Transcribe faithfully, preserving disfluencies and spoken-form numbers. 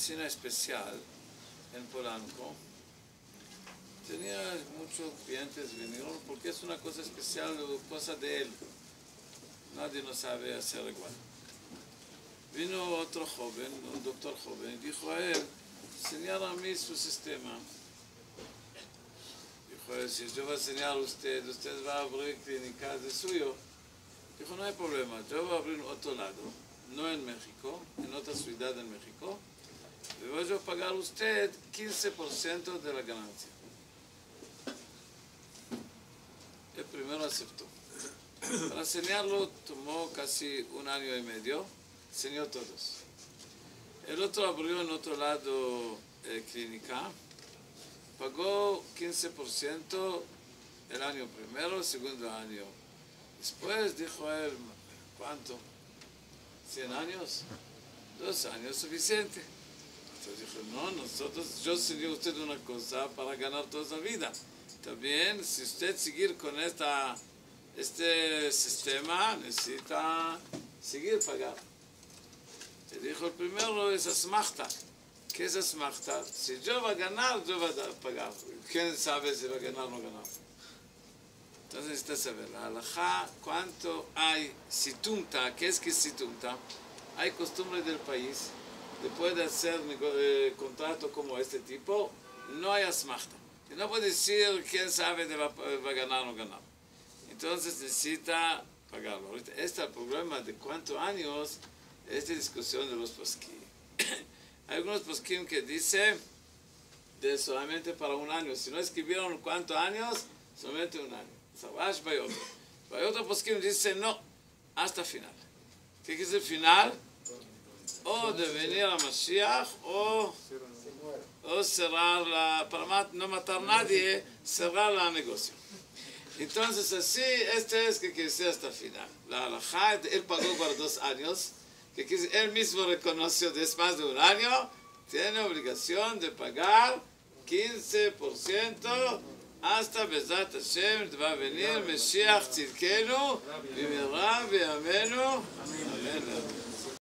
oficina especial en Polanco. Tenía muchos clientes vinieron porque es una cosa especial, cosa de él. Nadie no sabe hacer igual. Vino otro joven, un doctor joven, y dijo a él, señala a mí su sistema. Dijo a él, si yo voy a enseñar a usted, usted va a abrir clínicas de suyo. Dijo, no hay problema, yo voy a abrir otro lado, no en México, en otra ciudad en México. Le voy a pagar a usted quince por ciento de la ganancia. El primero aceptó. Para enseñarlo tomó casi un año y medio, enseñó todos. El otro abrió en otro lado eh, clínica, pagó quince por ciento el año primero, el segundo año. Después dijo a él, ¿cuánto? ¿cien años? Dos años suficiente. Entonces dijo, no, nosotros, yo enseñé a usted una cosa para ganar toda la vida. También, si usted seguir con esta, este sistema, necesita seguir pagar. Le dijo, el primero es asmachta. ¿Qué es asmachta? Si yo voy a ganar, yo voy a pagar. ¿Quién sabe si va a ganar o no ganar? Entonces necesita saber, la halajá, ¿cuánto hay situmta? ¿Qué es que es situmta? Hay costumbres del país, después de hacer eh, contrato como este tipo, no hay asmachta. Y no puede decir quién sabe de va, va a ganar o no ganar. Entonces necesita pagarlo. Ahorita, este es el problema de cuántos años, esta discusión de los posquim. Hay algunos posquim que dicen de solamente para un año. Si no escribieron cuántos años, solamente un año. Sabash Bayot. Bayot posquim dice no, hasta final. ¿Qué quiere decir final? O de venir a Mashiach o... o cerrar la, para no matar a nadie, cerrar el negocio. Entonces así, este es que quiere decir hasta el final. La halajá, él pagó por dos años, que él mismo reconoció después de un año, tiene obligación de pagar quince por ciento hasta Bezat Hashem, va a venir Meshiach Tzidkenu, Bimera, Beamenu, Amén.